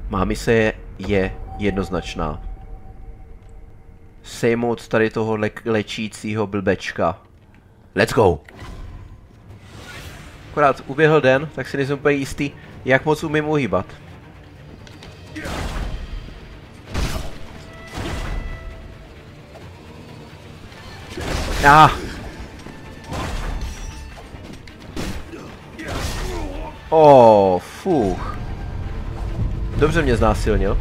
Má mise je jednoznačná. Sejmout tady toho léčícího blbečka. Let's go! Akorát uběhl den, tak si nejsem úplně jistý, jak moc umím uhýbat. Fuch. Dobře mě znásilnil.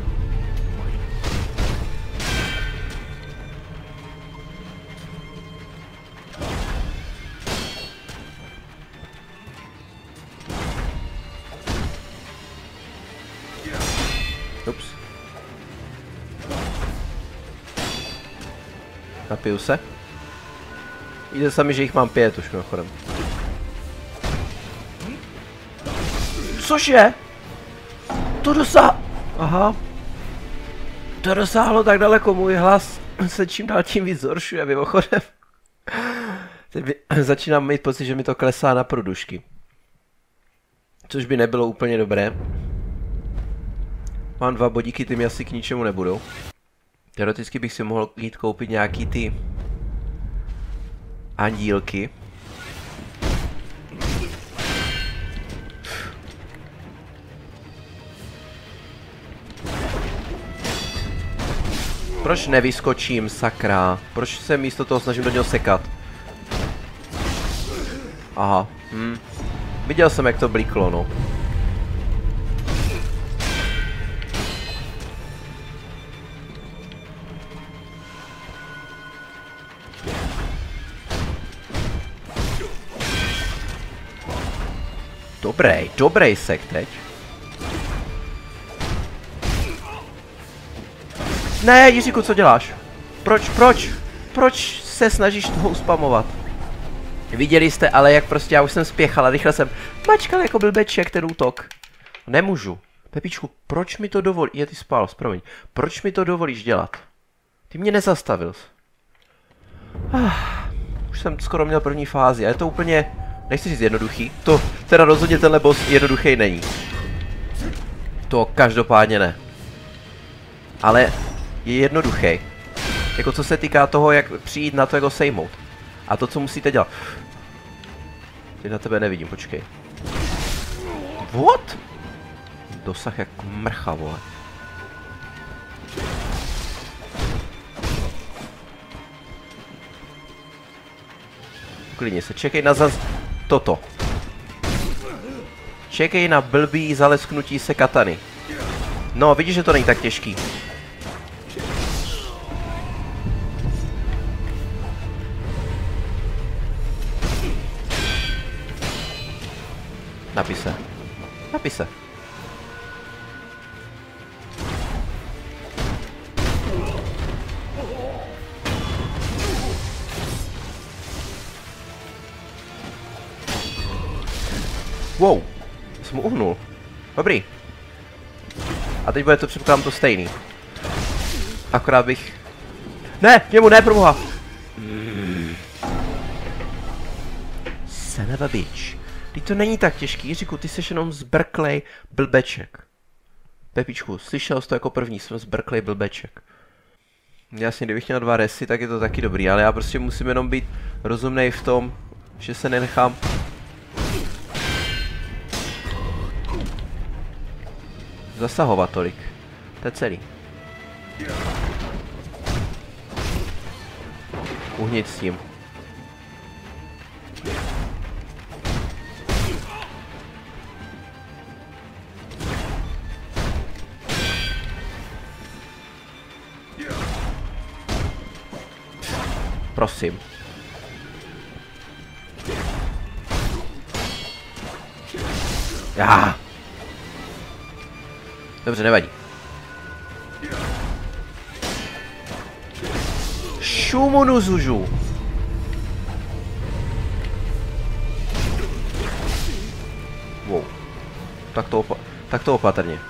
Ups. Napiju se. Jde sami, že jich mám 5 už mimochodem. Cože? To dosáhlo... Aha. To dosáhlo tak daleko, můj hlas se čím dál tím víc zhoršuje mimochodem. Začínám mít pocit, že mi to klesá na průdušky. Což by nebylo úplně dobré. Mám 2 bodíky, ty mi asi k ničemu nebudou. Teoreticky bych si mohl jít koupit nějaký ty... andílky. Proč nevyskočím, sakra? Proč se místo toho snažím do něho sekat? Aha, Viděl jsem, jak to bliklo, no. Dobrý sek teď. Ne, Jiříku, co děláš? Proč se snažíš toho uspamovat? Viděli jste ale, jak prostě já už jsem spěchal a rychle jsem mačkal jako blbeček ten útok. Nemůžu. Pepičku, proč mi to dovolí? Ty spal, promiň. Proč mi to dovolíš dělat? Ty mě nezastavil. Už jsem skoro měl první fázi a je to úplně, nechci říct jednoduchý. To teda rozhodně tenhle boss jednoduchý není. To každopádně ne. Ale je jednoduchý. Jako co se týká toho, jak přijít na to, jak ho sejmout. A to, co musíte dělat. Teď na tebe nevidím, počkej. What? Dosah jak mrcha, vole. Klidně se, čekej na toto. Čekej na blbý zalesknutí se katany. No, vidíš, že to není tak těžký. Napij se. Wow, jsem mu uhnul. Dobrý. A teď bude to předpokládám to stejný. Akorát bych... Ne, němu ne, proboha. Son of a bitch. Teď to není tak těžký, Jiříku, ty jsi jenom zbrklej blbeček. Pepičku, slyšel jsi to jako první, jsem zbrklej blbeček. Jasně, kdybych měl 2 resy, tak je to taky dobrý, ale já prostě musím jenom být rozumnej v tom, že se nenechám... zasahovat tolik. To je celý. Uhnit s tím. Prosím. Dobře, nevadí. Šumunu zužu. Wow. Tak to opatrně.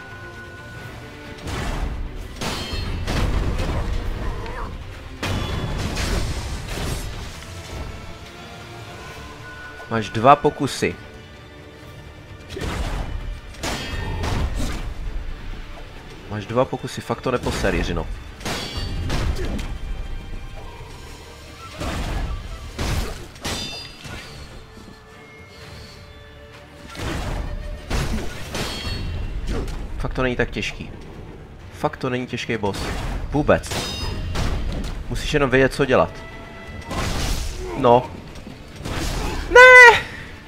Máš 2 pokusy. Máš 2 pokusy, fakt to neposer, Jiřino. Fakt to není tak těžký. Fakt to není těžký boss. Vůbec. Musíš jenom vědět, co dělat. No. Ne!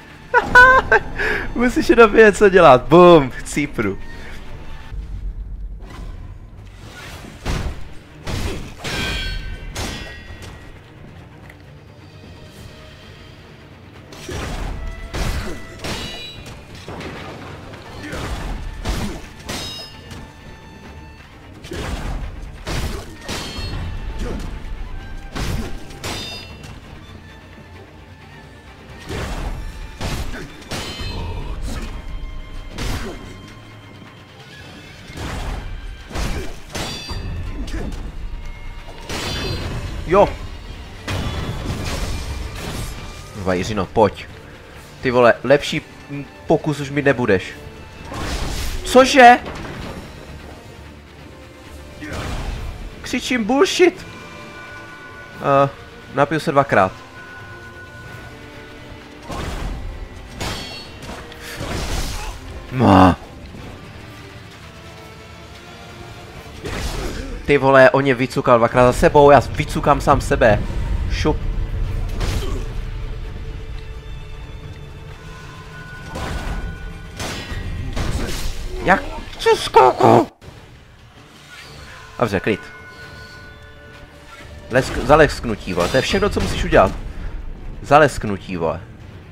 Musíš jenom vědět, co dělat. Bum, cípru. Jo. Dva, Jiřino, pojď. Ty vole, lepší pokus už mi nebudeš. Cože? Křičím bullshit. Napiju se 2krát. Ty vole, on mě vycukal 2krát za sebou, já vycukám sám sebe. Šup. Jak? Co skoku? Dobře, klid. Zalesknutí, vole, to je všechno, co musíš udělat. Zalesknutí, vole.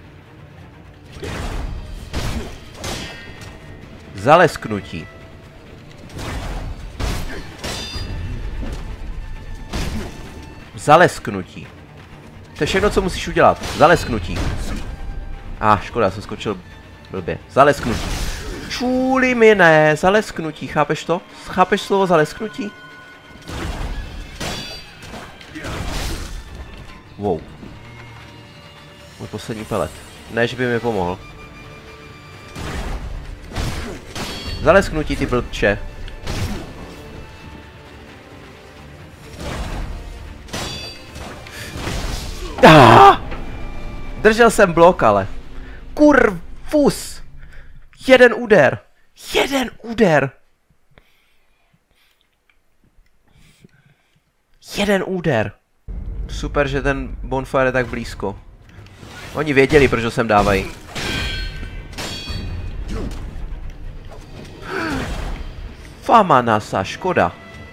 Zalesknutí. Zalesknutí. To je všechno, co musíš udělat. Zalesknutí. Škoda, já jsem skočil blbě. Zalesknutí. Čůli mi ne, zalesknutí, chápeš to? Chápeš slovo zalesknutí? Wow. Můj poslední pelet. Ne, že by mi pomohl. Zalesknutí, ty blbče. Držel jsem blok, ale. Kurvus! Jeden úder! Jeden úder! Jeden úder! Super, že ten bonfire je tak blízko. Oni věděli, proč ho sem dávají. Famanasa, škoda.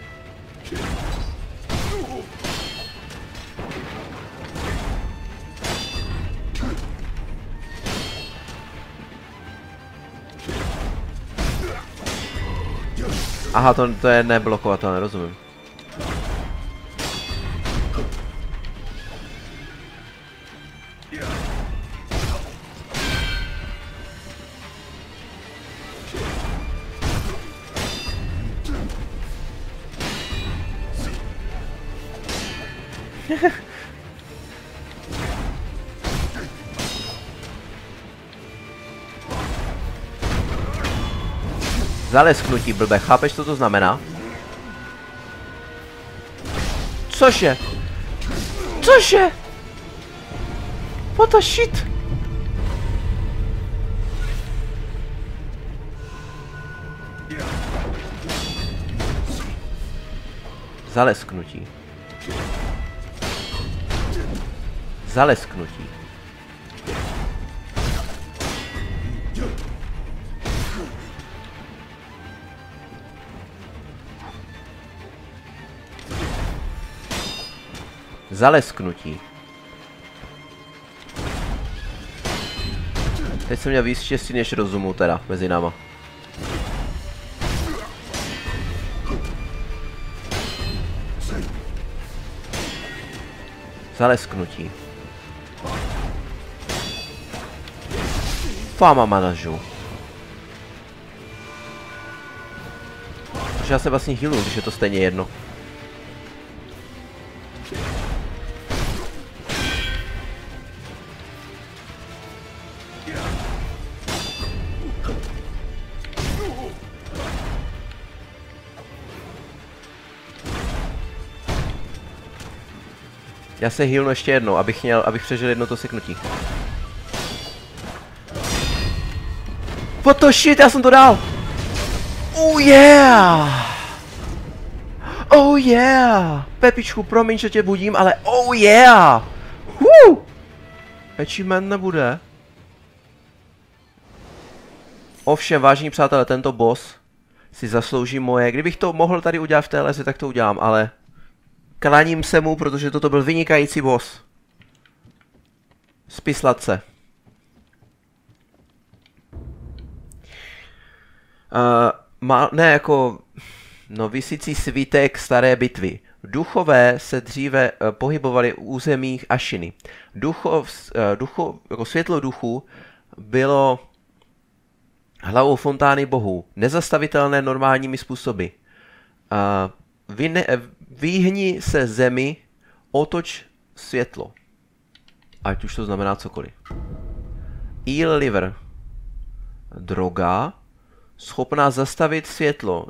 Aha, to je neblokovatelné, rozumím. Zalesknutí, blbe, chápeš, co to znamená? Cože? Cože? What the shit? Zalesknutí. Zalesknutí. Zalesknutí. Teď jsem měl víc štěstí než rozumu teda, mezi náma. Zalesknutí. Fáma manažu. Protože já se vlastně healuju, když je to stejně jedno. Já se healnu ještě jednou, abych přežil jedno to seknutí. What the shit, já jsem to dal! Oh yeah! Oh yeah! Pepičku, promiň, že tě budím, ale oh yeah! Woo! Achievement nebude. Ovšem, vážení přátelé, tento boss si zaslouží moje. Kdybych to mohl tady udělat v té leze, tak to udělám, ale klaním se mu, protože toto byl vynikající boss. Spislatce. Ne jako visící svítek staré bitvy. Duchové se dříve pohybovali v územích Ashiny. Jako světlo duchů bylo hlavou fontány bohů, nezastavitelné normálními způsoby. Vyhni se zemi, otoč světlo. Ať už to znamená cokoliv. Eel liver. Droga, schopná zastavit světlo.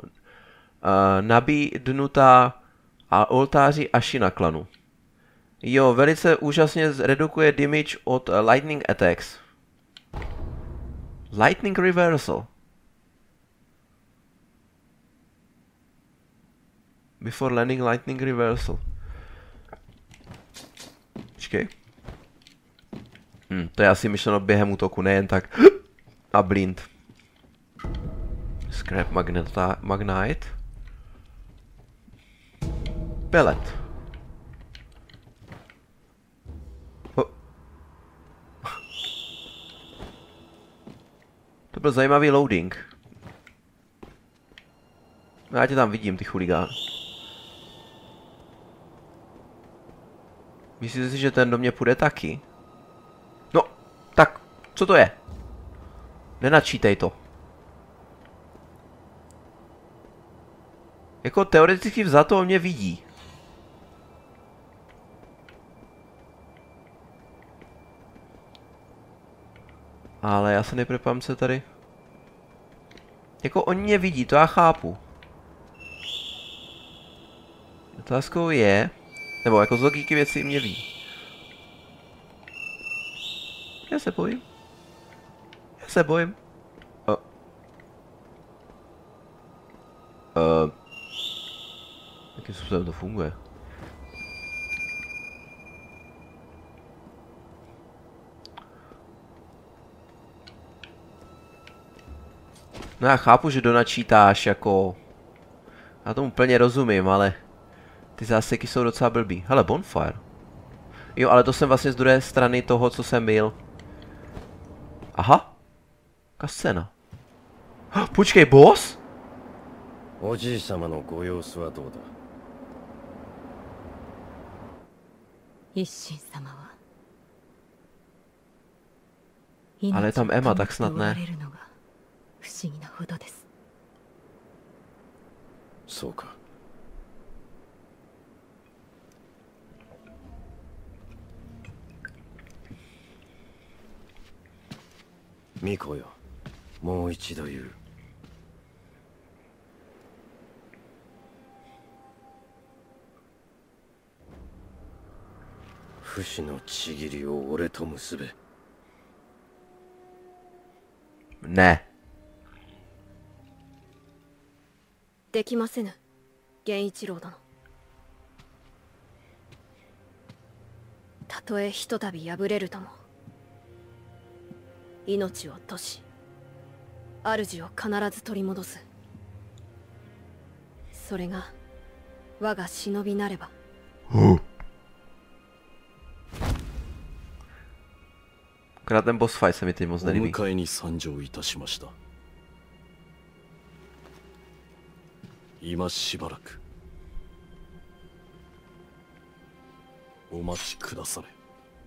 Nabídnutá oltáři Ashina klanu. Jo, velice úžasně redukuje damage od lightning attacks. Lightning reversal. Before landing lightning reversal. Počkej. To je asi myšleno během útoku, nejen tak. A blind. Scrap magnite. Pellet. To byl zajímavý loading. Já tě tam vidím, ty chuligán. Myslíte si, že ten do mě půjde taky? No, tak, co to je? Nenačítej to. Jako teoreticky vzato on mě vidí. Ale já se nejprve pám se tady. Jako oni mě vidí, to já chápu. Otázkou je, nebo jako z logiky věci mě ví. Já se bojím. Já se bojím. Jakým způsobem to funguje? No já chápu, že donačítáš jako... Já tomu úplně rozumím, ale... Ty záseky jsou docela blbý. Hele, bonfire. Jo, ale to jsem vlastně z druhé strany toho, co jsem byl. Aha. Jaká scéna. Počkej, boss? Ale je tam Emma, tak snad ne. Miko よ、もう一度言う。不死のちぎりを俺と結べ。 ね。 できませぬ、源一郎殿。たとえひとたび敗れるとも。命を落とし、主を必ず取り戻す。それが我が忍びなれば。 Akorát ten boss fight se mi teď moc nelíbí. お迎えに参上いたしました。今しばらくお待ちくだされ。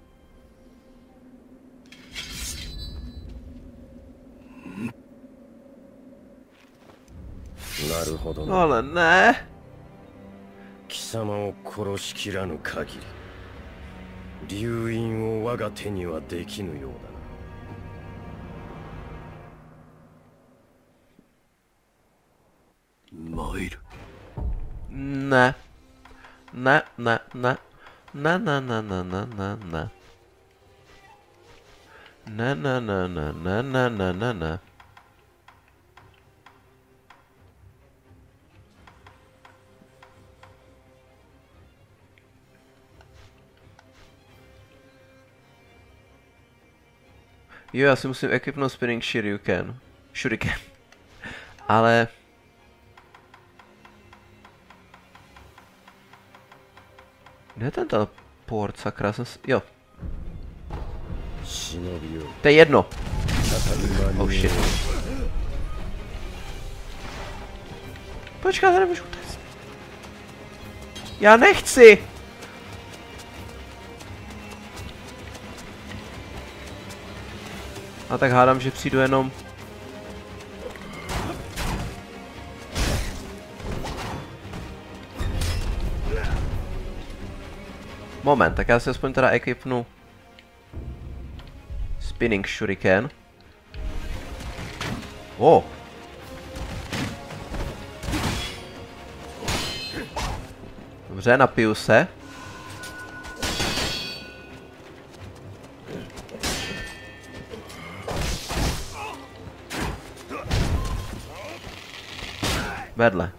なるほどな。 Ale ne. 貴様を殺しきらぬ限り、流因を我が手にはできぬようだな。参る。 Ne. Ne, ne, ne. Na na na na na na na. Na na na na na na na na na. Jo, já si musím ekipnout spinning shuriken. Ale... Kde je ten teleport, sakra, jo. To je jedno. Oh shit. Počkat, já nemůžu utéct. Já nechci! A tak hádám, že přijdu jenom... Moment, tak já si aspoň teda ekipnu spinning shuriken. Oh. Dobře, napiju se. Vedle.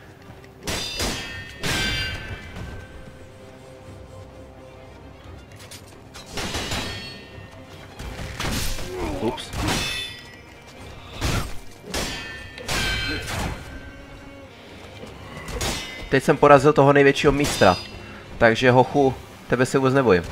Ups. Teď jsem porazil toho největšího mistra. Takže hochu, tebe se vůbec nebojím.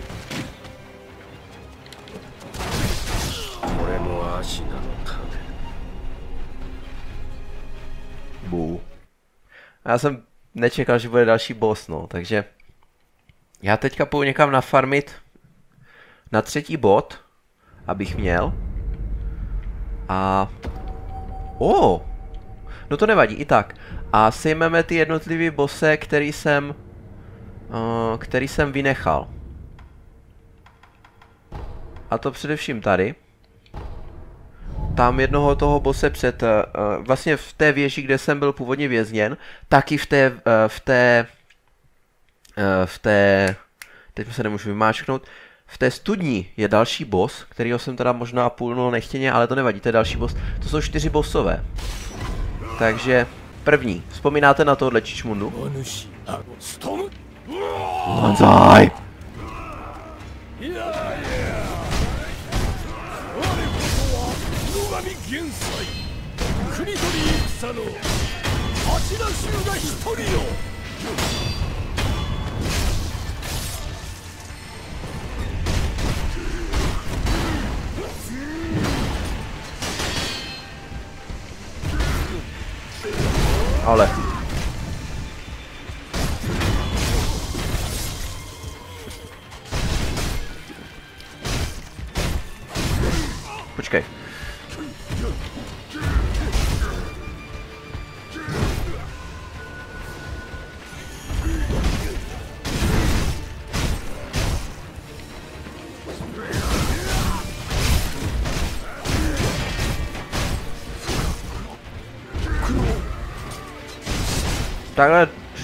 Bů. Já jsem nečekal, že bude další boss, no, takže... Já teďka půjdu někam nafarmit na 3. bod, abych měl. A... No to nevadí, i tak. A sejmeme ty jednotlivý bosse, který jsem vynechal. A to především tady. Tam jednoho toho bose před, vlastně v té věži, kde jsem byl původně vězněn, taky teď se nemůžu vymáčknout, v té studni je další boss, kterýho jsem teda možná půlnul nechtěně, ale to nevadí, to je další boss. To jsou 4 bossové. Takže první, vzpomínáte na tohle čičmundu? Banzai! Ale. Počkej. Takhle.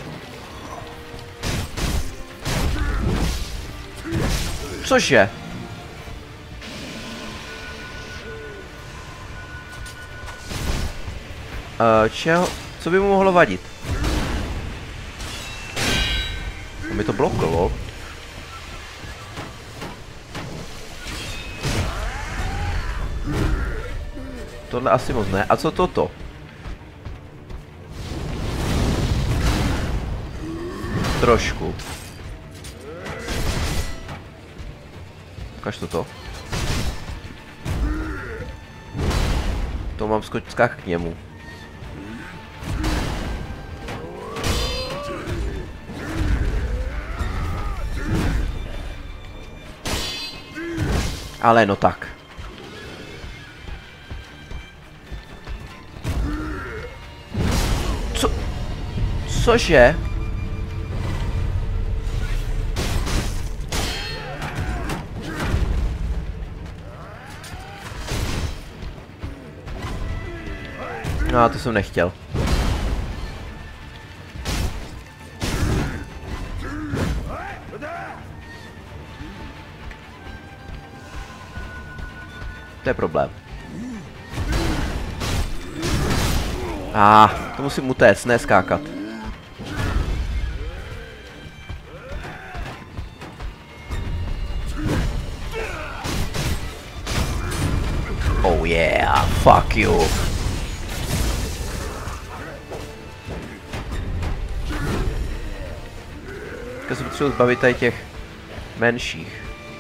Cože? Čeho? Co by mu mohlo vadit? Mi to blokovalo. Tohle asi moc ne. A co toto? Trošku. Ukaž toto. To mám skak k němu. Ale no tak. Co? Cože? No, to jsem nechtěl. To je problém. To musím utéct, ne skákat. Oh yeah, fuck you. Teďka se potřebuji zbavit tady těch menších.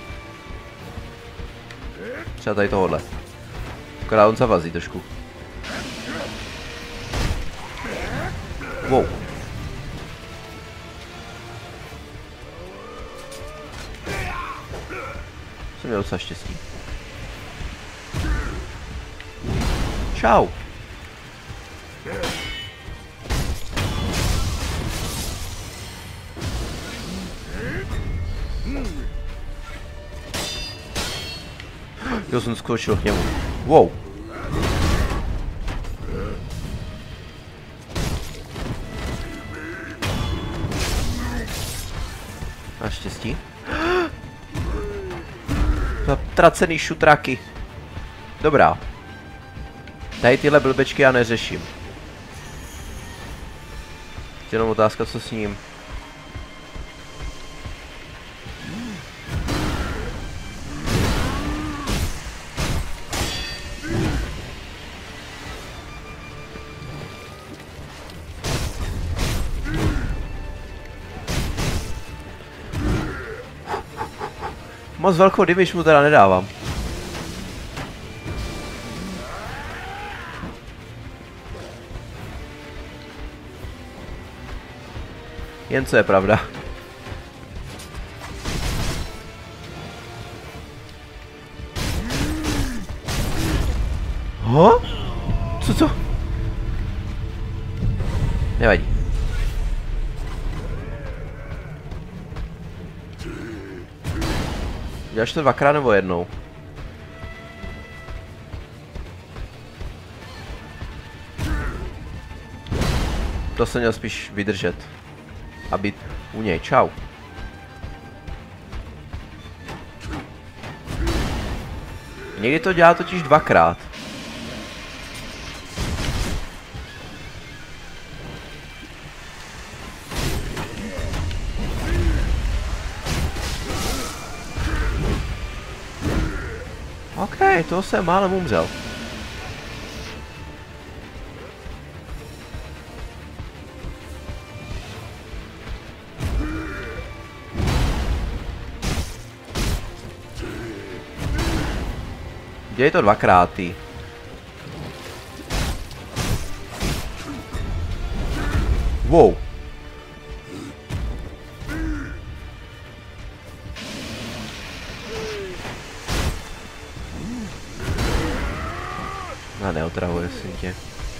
Třeba tady tohohle. Akorát on zavazí trošku. Wow. Jsem měl docela štěstí. Čau. Jo, jsem skočil k němu. Wow. Naštěstí. Zatracený šutraky. Dobrá. Tady tyhle blbečky já neřeším. Jenom otázka, co s ním. Moc velkou damage mu teda nedávám. Jen co je pravda. Ho? Co? Nevadí. Děláš to dvakrát nebo jednou? To jsem měl spíš vydržet. A být u něj. Čau. Někdy to dělá totiž dvakrát. OK, to jsem málem umřel. Dělej to dvakrát, ty. Wow. A neotravuje si tě.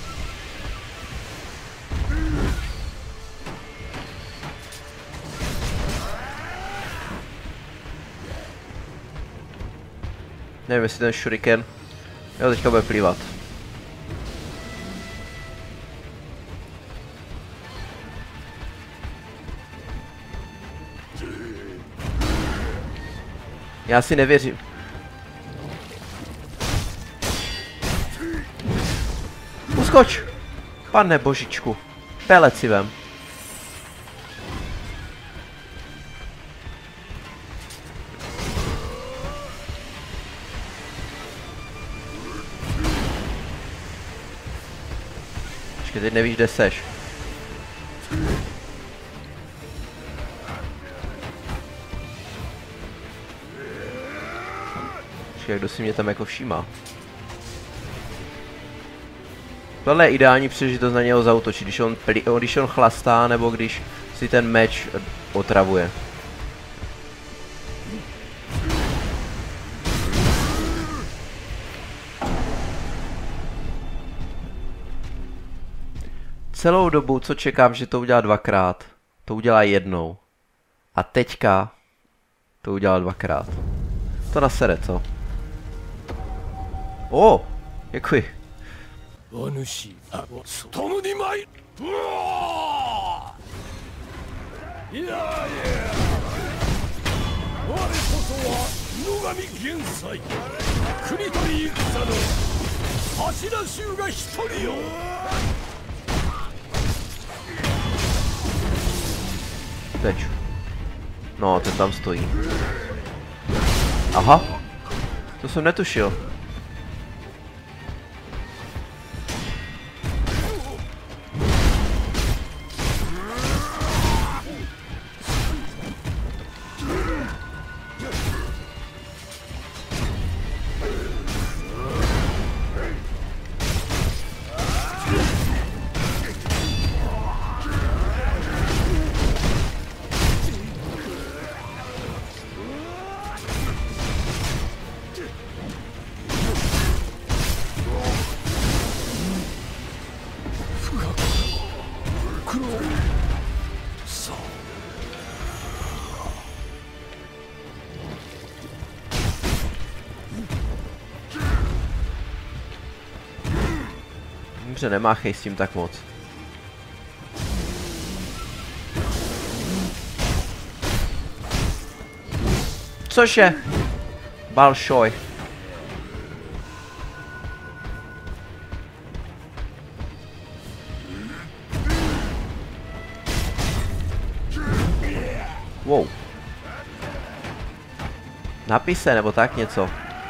Nevím, jestli ten shuriken. Jo, teďka bude plývat. Já si nevěřím. Uskoč! Pane božičku. Pelec si vem. Počkej, teď nevíš, kde seš. Počkej, kdo si mě tam jako všímá. Tohle je ideální příležitost na něho zaútočit, když on chlastá, nebo když si ten meč otravuje. Celou dobu, co čekám, že to udělá dvakrát, to udělá jednou. A teďka to udělá dvakrát. To nasere, co? O, děkuji. 野上元帥国取戦の柱衆が一人よ。 Teď. No, ten tam stojí. Aha. To jsem netušil. Dobře, nemáchej s tím tak moc. Cože? Balšoj. Wow. Napise nebo tak něco.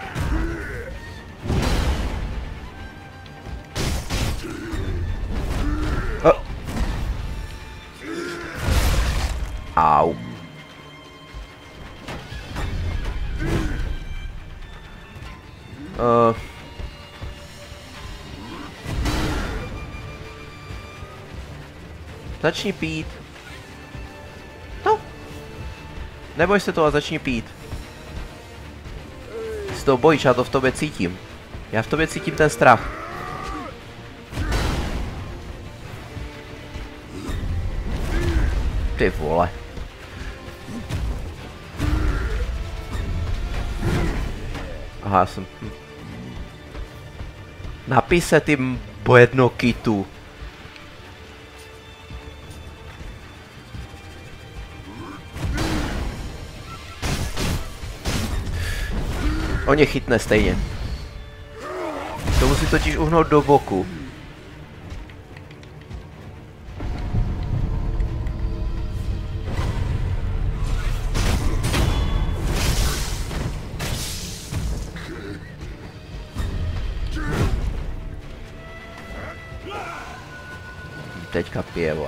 Au. Začni pít. No. Neboj se toho a začni pít. Z toho bojíš, já to v tobě cítím. Já v tobě cítím ten strach. Ty vole. Aha, já jsem... Napij se ty bojednokytu. On je chytne stejně. To musí totiž uhnout do boku. Teďka pije, vole.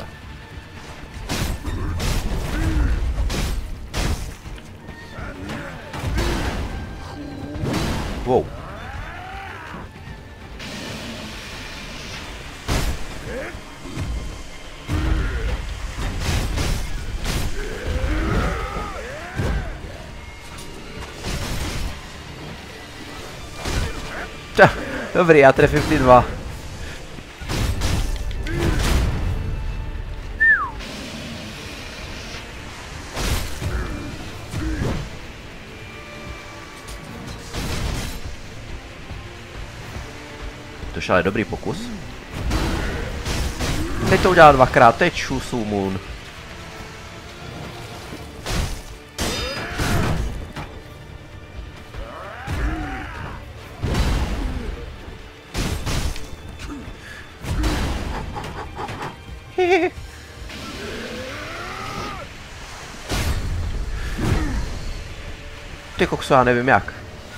Wow. Dobrý, já trefím ty dva. To je ale dobrý pokus. Teď to udělal dvakrát, teď Shusu Moon. Ty kokso, já nevím jak.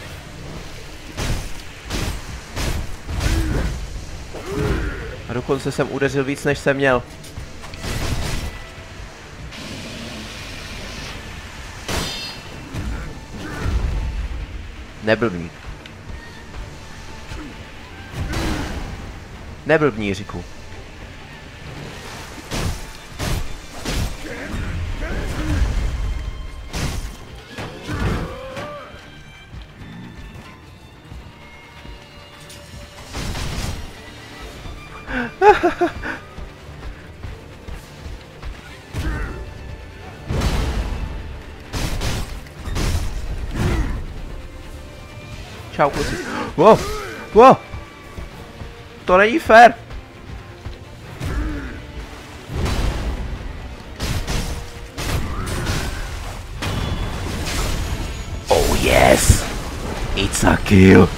A dokonce jsem udeřil víc, než jsem měl. Neblbní. Neblbní, Jiříku. Čau, kluci. Wow, wow. To není fér. Oh Yes! It's a kill!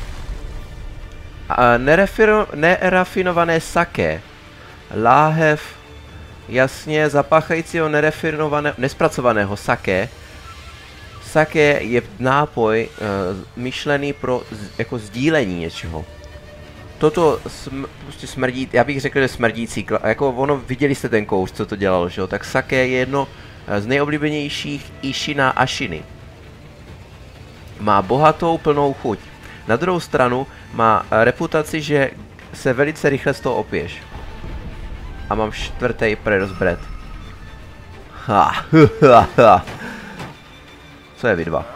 A nerafinované sake. Láhev jasně zapáchajícího nespracovaného sake. Sake je nápoj myšlený pro jako sdílení něčeho. Toto prostě smrdí, já bych řekl, že smrdící, jako ono, viděli jste ten kouř, co to dělalo, že jo, tak sake je jedno z nejoblíbenějších Ishina Ashiny. Má bohatou, plnou chuť. Na druhou stranu má reputaci, že se velice rychle z toho opiješ. A mám 4. prerozbret. Co je vy dva?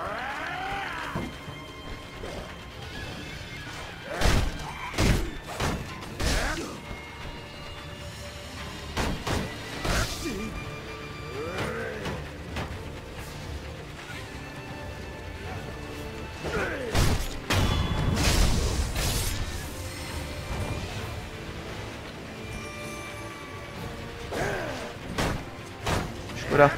Škoda.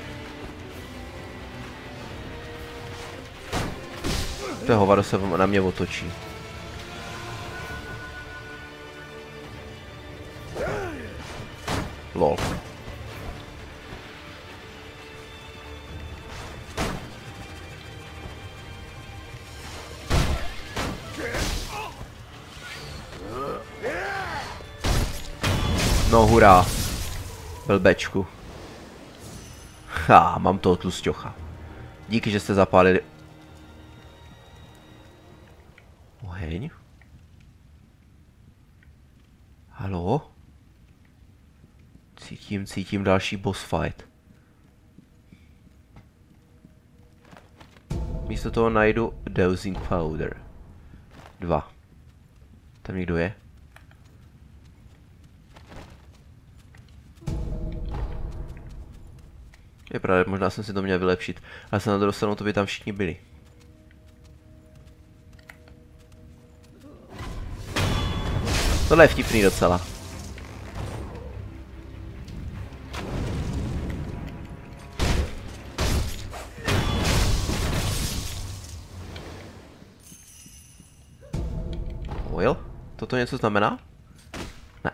To hovado se na mě otočí. Lol. No hurá. Blbečku. Ha, mám toho tlusťocha. Díky, že jste zapálili oheň. Haló? Cítím další boss fight. Místo toho najdu dosing powder. 2. Tam někdo je? Je pravda, možná jsem si to měl vylepšit, ale se na druhou stranu to by tam všichni byli. Tohle je vtipný docela. Oil? Toto něco znamená? Ne.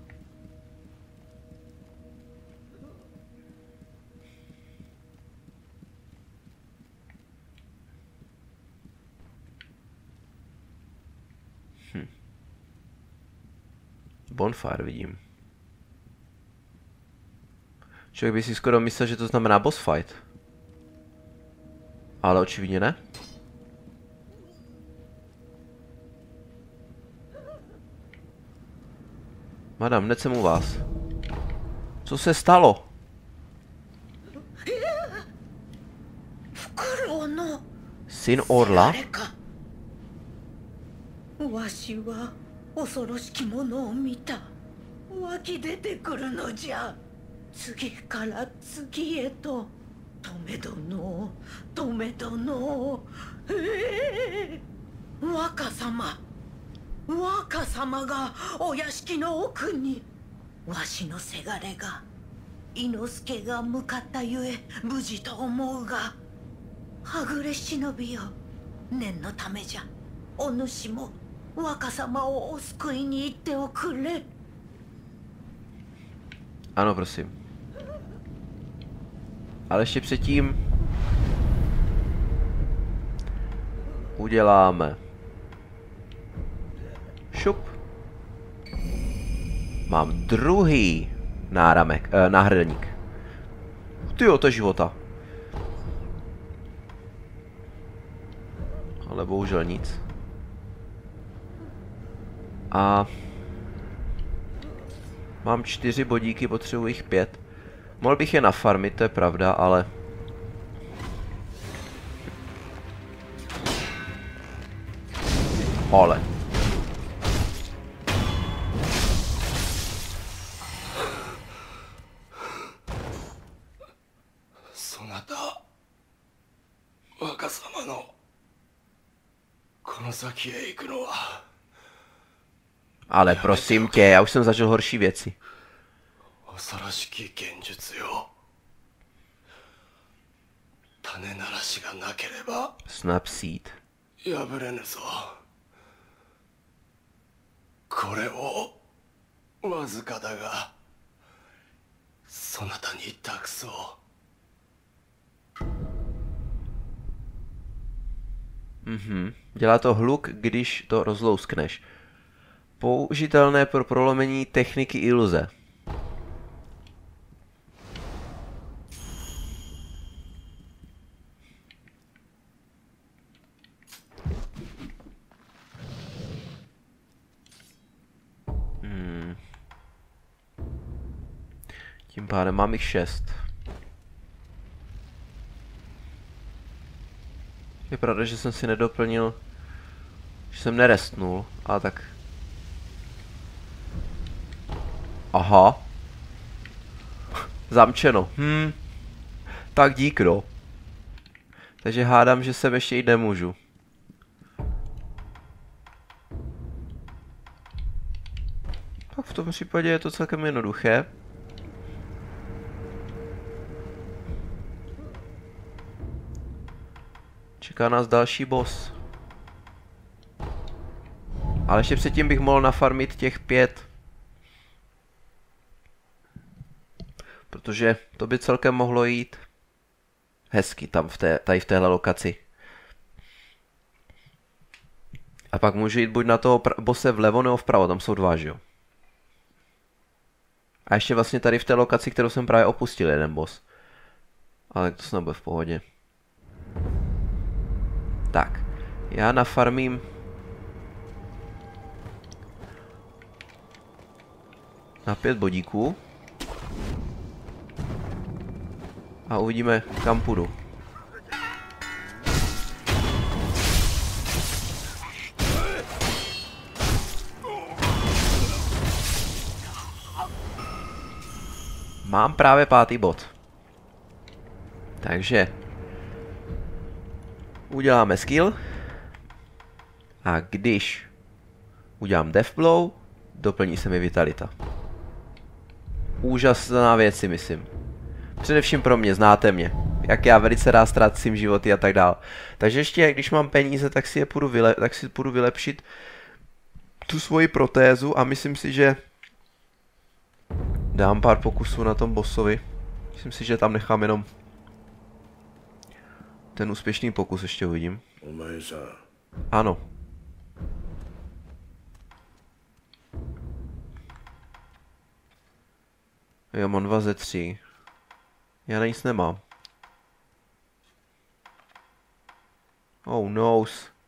Bonfire vidím. Člověk by si skoro myslel, že to znamená boss fight. Ale očividně ne. Madam, hned jsem u vás. Co se stalo? Syn Orla? わしは恐ろしきものを見た。湧き出てくるのじゃ。次から次へと。止め殿、止め殿。若様、若様がお屋敷の奥に。わしのせがれが伊之助が向かったゆえ無事と思うが、はぐれ忍びよ、念のためじゃ。お主も若様をお救いに行っておくれ。 Ano, prosím. Ale ještě předtím uděláme šup. Mám druhý náramek, náhrdelník. Tyjo, to je života. Ale bohužel nic. A mám 4 bodíky, potřebuji jich 5. Mohl bych je nafarmit, to je pravda, ale... Ale... Sonata... Wakasama no... この先へ行くのは... Ale prosím tě, já už jsem zažil horší věci. 恐ろしき現実よ。 種ならしがなければ Snapseed. 破れぬぞ。これをわずかだがそなたに託そう。 Dělá to hluk, když to rozlouskneš. Použitelné pro prolomení techniky iluze. Tím pádem mám jich 6. Je pravda, že jsem si nedoplnil, že jsem nerestnul, ale tak. Aha. Zamčeno. Tak dík, no. Takže hádám, že sem ještě jít nemůžu. Tak v tom případě je to celkem jednoduché. Čeká nás další boss. Ale ještě předtím bych mohl nafarmit těch 5. Protože to by celkem mohlo jít hezky tam tady v téhle lokaci. A pak můžu jít buď na toho bose vlevo nebo vpravo, tam jsou 2, že jo. A ještě vlastně tady v té lokaci, kterou jsem právě opustil, jeden boss. Ale to snad bude v pohodě. Tak, já nafarmím na 5 bodíků a uvidíme, kam půjdu. Mám právě 5. bod. Takže uděláme skill a když udělám Death Blow, doplní se mi vitalita. Úžasná věc, si myslím. Především pro mě, znáte mě. Jak já velice rád ztrácím životy a tak dál. Takže ještě, když mám peníze, tak si půjdu vylepšit tu svoji protézu a myslím si, že dám pár pokusů na tom bossovi. Myslím si, že tam nechám jenom ten úspěšný pokus, ještě uvidím. Ano. Já mám 2 ze 3. Já nic nemám. Oh no.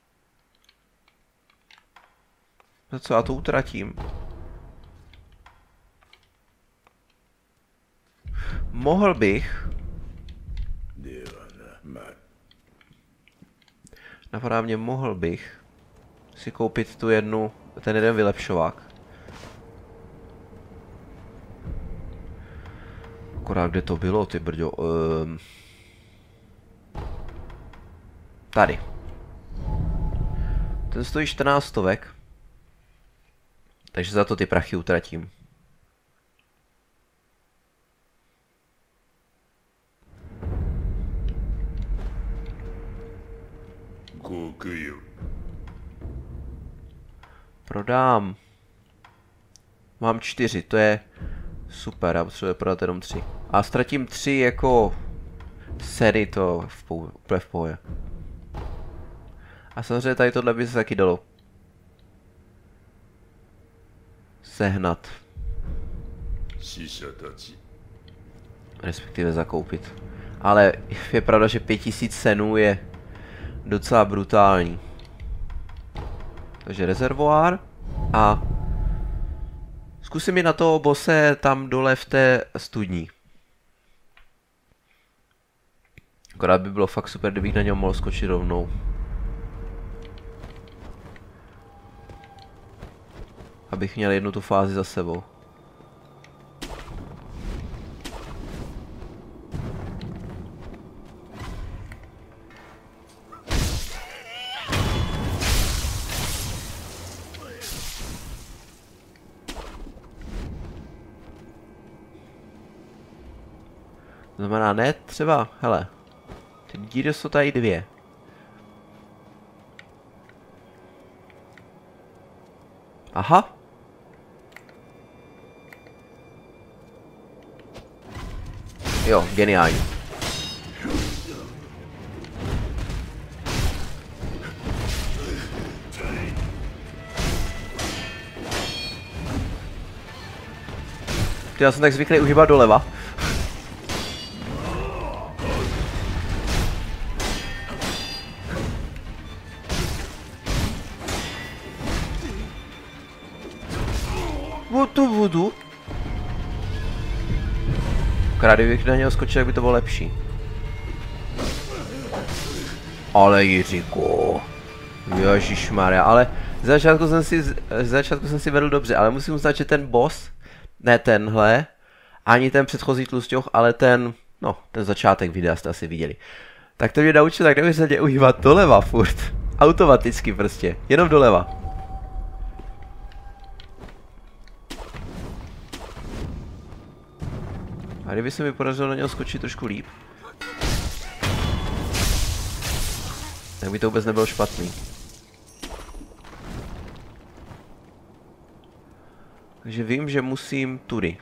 Za co já to utratím? Mohl bych. Napadá mě, mohl bych si koupit ten jeden vylepšovák. Akorát kde to bylo, ty brďo? Tady. Ten stojí 14 stovek. Takže za to ty prachy utratím. Prodám. Mám 4, to je super, já potřebuji prodat jenom 3. A ztratím 3 jako sérii, to úplně v pohodě. A samozřejmě tady tohle by se taky dalo sehnat. Respektive zakoupit. Ale je pravda, že 5000 senů je docela brutální. Takže rezervoár a zkusím jít na toho bose tam dole v té studni. Akorát by bylo fakt super, kdybych na něm mohl skočit rovnou. Abych měl jednu tu fázi za sebou. Znamená ne třeba, hele, Ty díry jsou tady 2. Aha. Jo, geniální. Já jsem tak zvyklý uhýbat doleva. Vodu. Kdybych na něho skočil, tak by to bylo lepší. Ale Jiříku. Ježišmarja, ale z začátku jsem si vedl dobře, ale musím uznat, že ten boss, ne tenhle, ani ten předchozí tlusťoch, ale ten začátek videa jste asi viděli. Tak to mě naučil tak neuvěřitelně uhýbat doleva furt. Automaticky prostě, jenom doleva. A kdyby se mi podařilo na něho skočit trošku líp, tak by to vůbec nebylo špatný. Takže vím, že musím tudy.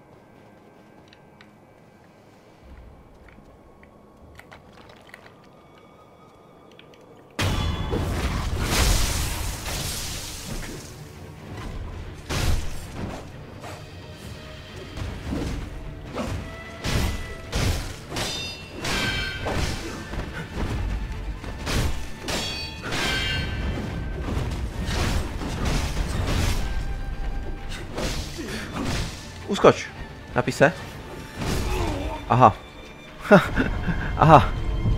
Uskoč. Napij se. Aha. Aha.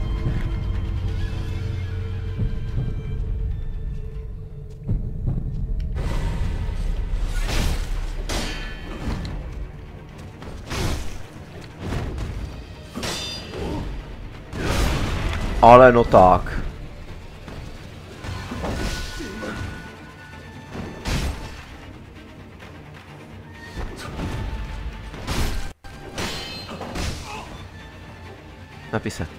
Ale no tak. Napij se.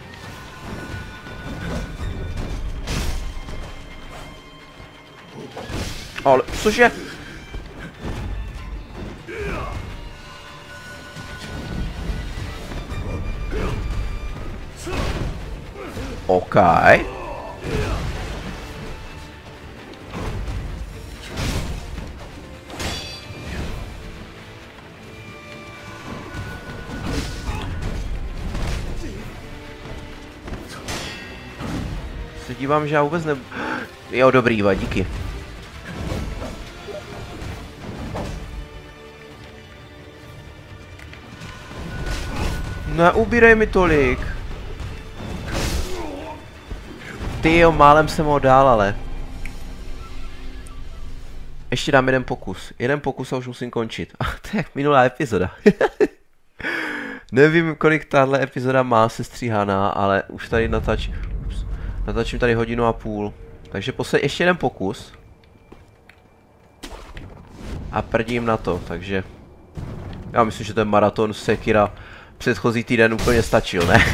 Ale, cože? Okay. Se dívám, že já vůbec ne... Jo, dobrý, díky. Neubírej mi tolik. Tyjo, málem jsem ho dál, ale... Ještě dám jeden pokus. Jeden pokus a už musím končit. A to je jak minulá epizoda. Nevím, kolik tahle epizoda má sestříhaná, ale už tady natačím tady 1,5 hodiny. Takže ještě jeden pokus. A prdím na to, takže... Já myslím, že ten maraton Sekira předchozí týden úplně stačil, ne?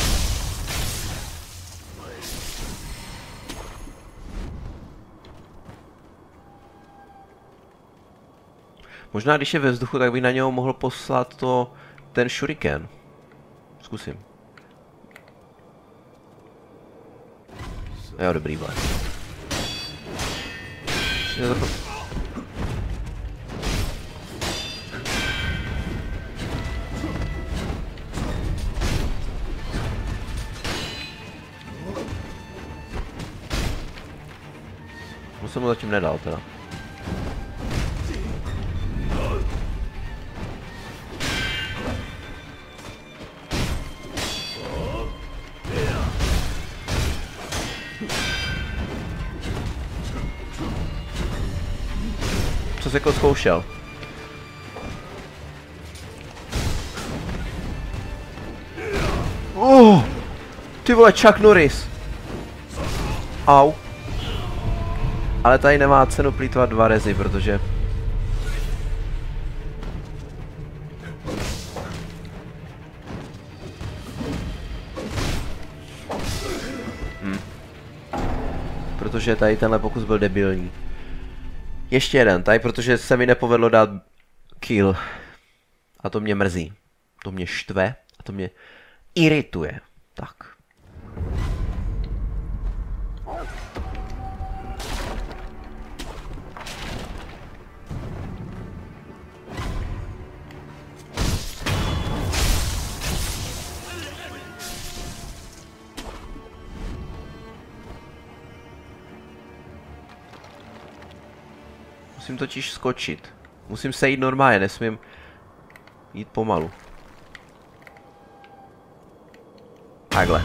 Možná když je ve vzduchu, tak bych na něho mohl poslat ten shuriken. Zkusím. Jo, dobrý, vole. To jsem mu zatím nedal teda. Co jsi jako zkoušel? Ty vole, Chuck Norris. Au. Ale tady nemá cenu plýtvat 2 rezy, protože... protože tady tenhle pokus byl debilní. Ještě jeden, tady protože se mi nepovedlo dát kill. A to mě mrzí. To mě štve a to mě irituje. Tak. Musím totiž skočit. Musím se jít normálně, nesmím jít pomalu. Takhle.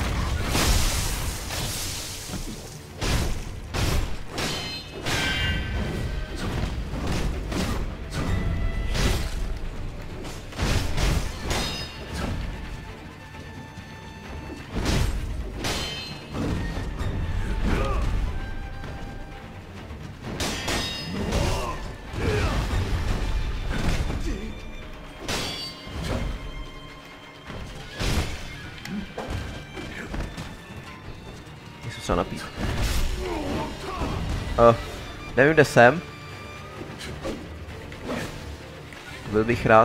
Jsem se napít. Nevím, kde jsem. Byl bych rád.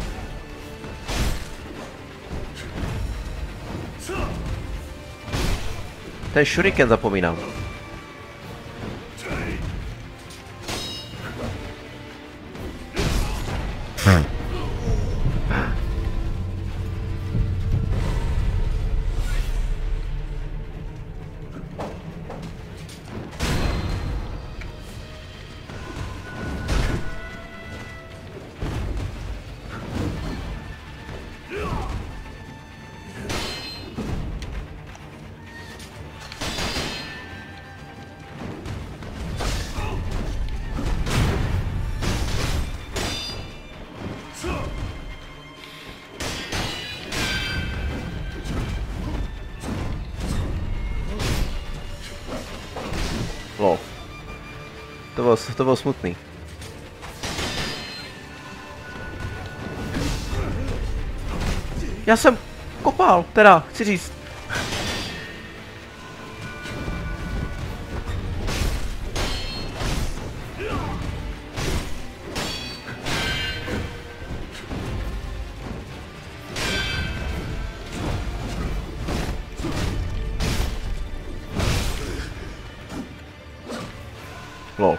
Ten shuriken zapomínám. Lol. To bylo smutný. Já jsem kopal, teda, chci říct. Lol.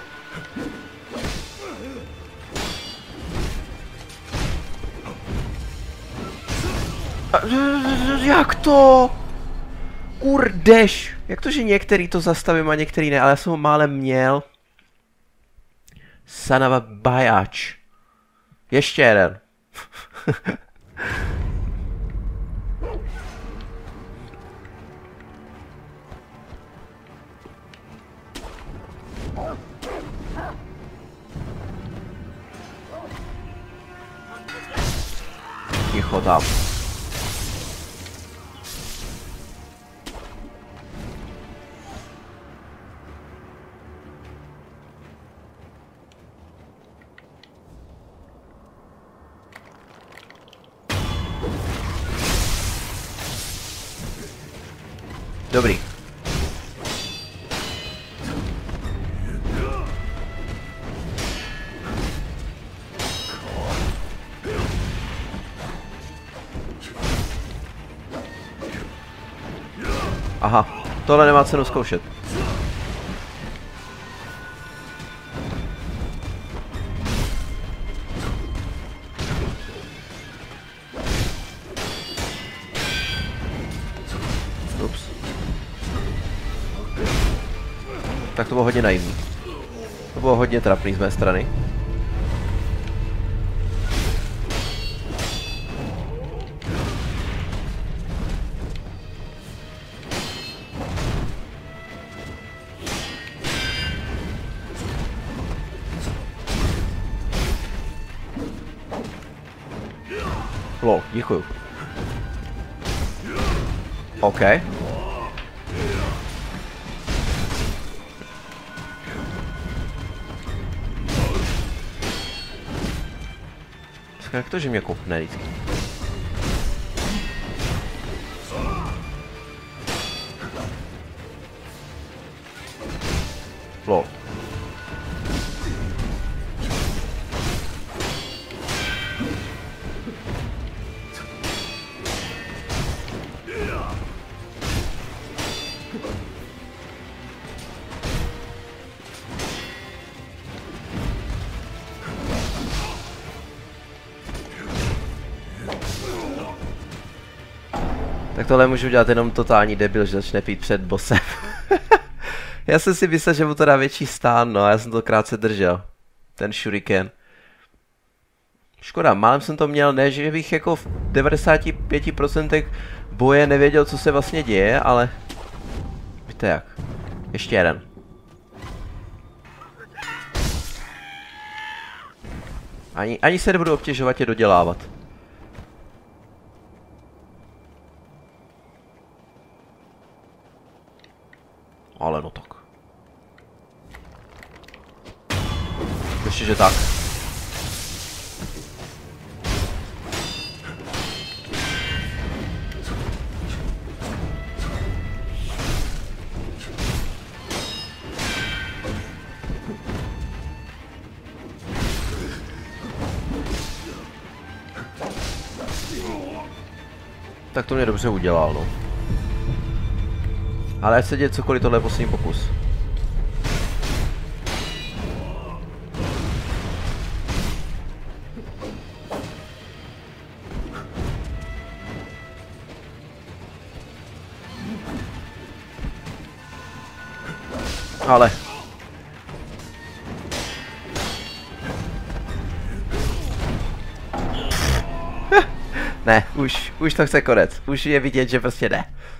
Jak to? Kurdeš. Jak to, že některý to zastavím a některý ne, ale já jsem ho málem měl. Sanava bajač. Ještě jeden. Ticho tam. Dobrý. Aha, tohle nemá cenu zkoušet. Ups. Tak to bylo hodně naivní. To bylo hodně trapný z mé strany. Lol, děkuju. OK. Jak to, že mě kopne vždycky? Tak tohle můžu dělat jenom totální debil, že začne pít před bossem. Já jsem si myslel, že mu to dá větší stán, no, já jsem to krátce držel. Ten shuriken. Škoda, málem jsem to měl, ne, že bych jako v 95% boje nevěděl, co se vlastně děje, ale... Víte jak. Ještě jeden. Ani se nebudu obtěžovat tě dodělávat. Ale no tak. Ještě, že tak. Tak to mě dobře udělal, no. Ale ať se děje cokoliv, tohle je poslední pokus. Ale... Ne, už to chce konec. Už je vidět, že prostě ne.